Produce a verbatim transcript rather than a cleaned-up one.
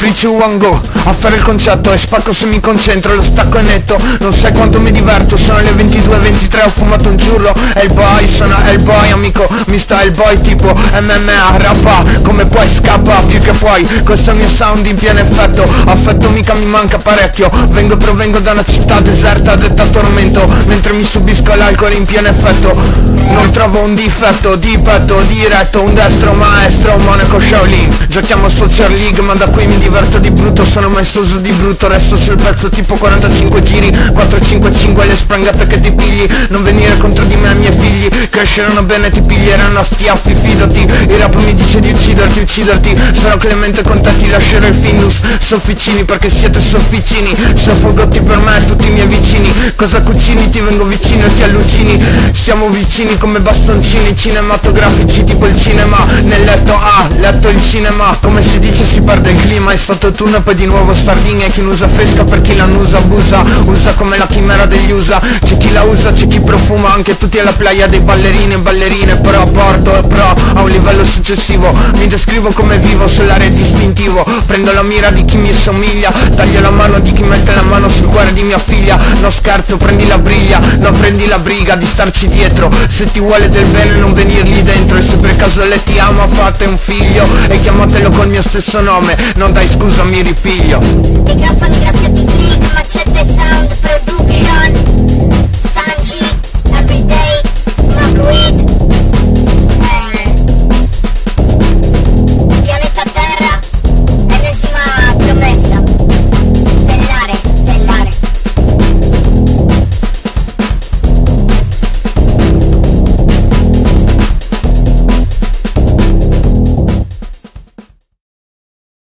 three, two, one, go. A fare il concetto e spacco se mi concentro, lo stacco è netto. Non sai quanto mi diverto, sono le ventidue e ventitré, ho fumato un giurro. E il boy, sono il boy, amico, mi sta il boy tipo M M A, rappa, come puoi scappa, più che puoi. Questo è il mio sound in pieno effetto, affetto mica mi manca parecchio. Vengo provengo da una città deserta detta tormento, mentre mi subisco l'alcol in pieno effetto. Non trovo un difetto, di petto, diretto, un destro maestro, Monaco Shaolin. Giochiamo Social League ma da qui mi diverto di brutto, sono maestoso di brutto, resto sul pezzo tipo quarantacinque giri, quattro cinque cinque le sprangate che ti pigli. Non venire contro di me e i miei figli, cresceranno bene ti piglieranno a schiaffi, fidati. Il rap mi dice di ucciderti, ucciderti, sono clemente con te, ti lascerò il Findus. Sofficini perché siete sofficini, soffogotti per me e tutti i miei vicini. Cosa cucini? Ti vengo vicino e ti allucini. Siamo vicini come bastoncini cinematografici tipo il cinema. Nel letto ah, letto il cinema. Come si dice si perde il clima. Hai fatto turno e poi di nuovo sardine. Chi non usa fresca per chi la non usa abusa. Usa come la chimera degli U S A. C'è chi la usa, c'è chi profuma. Anche tutti alla playa dei ballerini e ballerine. Però a porto e pro a un livello successivo. Mi descrivo come vivo sull'area distintivo. Prendo la mira di chi mi somiglia, taglio la mano di chi mette la mano sul cuore di mia figlia. No scherzo, prendi la briglia, no prendi la briga di starci dietro. Se ti vuole del bene non venirgli dentro. E se per caso lei ti ama fate un figlio e chiamatelo col mio stesso nome. Non dai scusa mi ripiglio. Microfoni graffiati click, macette sound,